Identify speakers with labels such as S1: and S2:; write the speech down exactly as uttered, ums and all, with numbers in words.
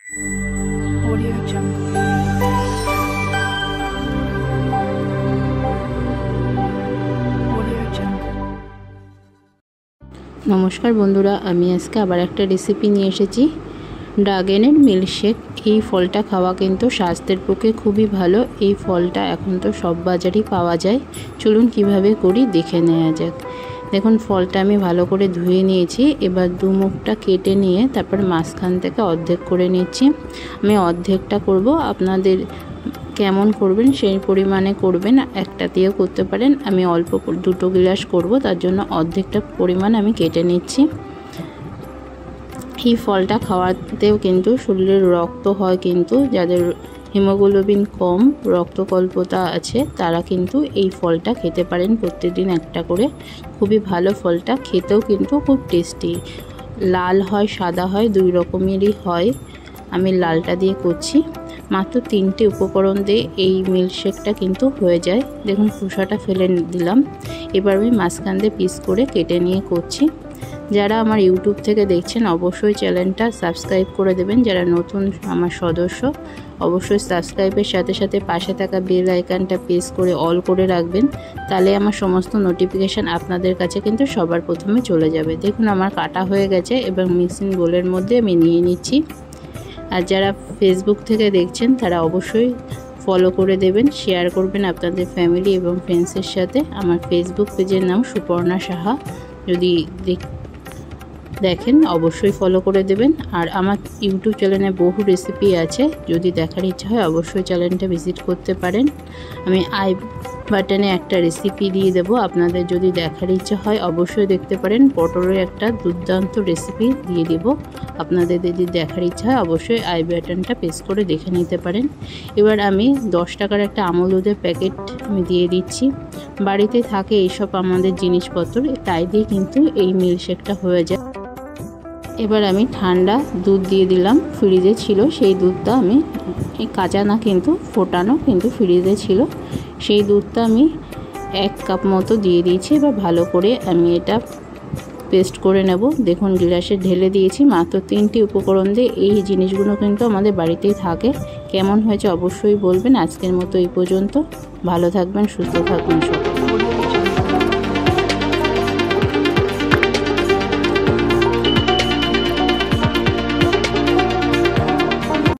S1: Audio Jungle. Audio Jungle.
S2: নমস্কার বন্ধুরা, আমি আজকে আবার একটা রেসিপি নিয়ে এসেছি, ড্রাগনের মিল্কশেক। এই ফলটা খাওয়া কিন্তু স্বাস্থ্যের পক্ষে খুবই ভালো। এই ফলটা এখন তো সব বাজারেই পাওয়া যায়। চলুন কিভাবে করি দেখে নেওয়া যাক। দেখুন, ফলটা আমি ভালো করে ধুয়ে নিয়েছি। এবার দু মুখটা কেটে নিয়ে তারপর মাঝখান থেকে অর্ধেক করে নিচ্ছি। আমি অর্ধেকটা করব, আপনাদের কেমন করবেন সেই পরিমাণে করবেন, একটা দিয়েও করতে পারেন। আমি অল্প দুটো গ্লাস করব, তার জন্য অর্ধেকটা পরিমাণ আমি কেটে নিচ্ছি। এই ফলটা খাওয়াতেও কিন্তু শরীরের রক্ত হয়, কিন্তু যাদের হিমোগ্লোবিন কম, রক্তকল্পতা আছে, তারা কিন্তু এই ফলটা খেতে পারেন প্রত্যেকদিন একটা করে। খুবই ভালো ফলটা, খেতেও কিন্তু খুব টেস্টি। লাল হয়, সাদা হয়, দুই রকমেরই হয়। আমি লালটা দিয়ে করছি। মাত্র তিনটে উপকরণ দিয়ে এই মিল্কশেকটা কিন্তু হয়ে যায়। দেখুন, খোসাটা ফেলে দিলাম। এবার আমি মাঝখান দিয়ে পিস করে কেটে নিয়ে করছি। যারা আমার ইউটিউব থেকে দেখছেন অবশ্যই চ্যানেলটা সাবস্ক্রাইব করে দেবেন। যারা নতুন আমার সদস্য, অবশ্যই সাবস্ক্রাইবের সাথে সাথে পাশে থাকা বেল আইকনটা প্রেস করে অল করে রাখবেন। তাহলে আমার সমস্ত নোটিফিকেশান আপনাদের কাছে কিন্তু সবার প্রথমে চলে যাবে। দেখুন, আমার কাটা হয়ে গেছে। এবার মিক্সিং বোলের মধ্যে আমি নিয়ে নিচ্ছি। আর যারা ফেসবুক থেকে দেখছেন তারা অবশ্যই ফলো করে দেবেন, শেয়ার করবেন আপনাদের ফ্যামিলি এবং ফ্রেন্ডসের সাথে। আমার ফেসবুক পেজের নাম সুপর্ণা সাহা। যদি দেখেন অবশ্যই ফলো করে দেবেন। আর আমার ইউটিউব চ্যানেলে বহু রেসিপি আছে, যদি দেখার ইচ্ছা হয় অবশ্যই চ্যানেলটা ভিজিট করতে পারেন। আমি আই বাটনে একটা রেসিপি দিয়ে দেবো, আপনাদের যদি দেখার ইচ্ছা হয় অবশ্যই দেখতে পারেন। পটলের একটা দুর্দান্ত রেসিপি দিয়ে দেব, আপনাদের যদি দেখার ইচ্ছা হয় অবশ্যই আই বাটনটা প্রেস করে দেখে নিতে পারেন। এবার আমি দশ টাকার একটা আমুল দুধের প্যাকেট আমি দিয়ে দিচ্ছি। বাড়িতে থাকে এইসব আমাদের জিনিসপত্র, তাই দিয়ে কিন্তু এই মিল্কশেকটা হয়ে যায়। এবার আমি ঠান্ডা দুধ দিয়ে দিলাম, ফ্রিজে ছিল সেই দুধটা। আমি কাঁচা না কিন্তু ফোটানো, কিন্তু ফ্রিজে ছিল সেই দুধটা আমি এক কাপ মতো দিয়ে দিয়েছি। এবার ভালো করে আমি এটা পেস্ট করে নেব। দেখুন, গ্লাসে ঢেলে দিয়েছি। মাত্র তিনটি উপকরণ দিয়ে এই জিনিসগুলো কিন্তু আমাদের বাড়িতেই থাকে। কেমন হয়েছে অবশ্যই বলবেন। আজকের মতো এই পর্যন্ত। ভালো থাকবেন, সুস্থ থাকবেন সব।